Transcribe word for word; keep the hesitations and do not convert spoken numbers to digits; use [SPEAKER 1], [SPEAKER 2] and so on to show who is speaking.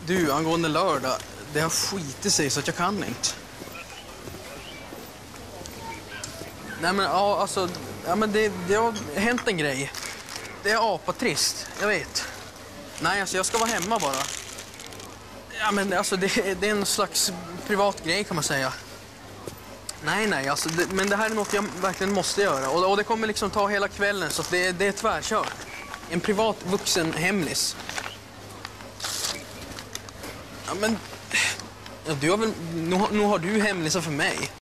[SPEAKER 1] Du, angående lördag, det har skitit sig så att jag kan inte. Nej men ja, alltså, ja, men det, det har hänt en grej. Det är apatrist, jag vet. Nej, alltså jag ska vara hemma bara. Ja men alltså det, det är en slags privat grej kan man säga. Nej, nej, alltså, det, men det här är något jag verkligen måste göra. Och, och det kommer liksom ta hela kvällen så att det, det är tvärkört. En privat vuxen hemlis. Ja men, ja, du har väl, nu, nu har du hemlisar för mig.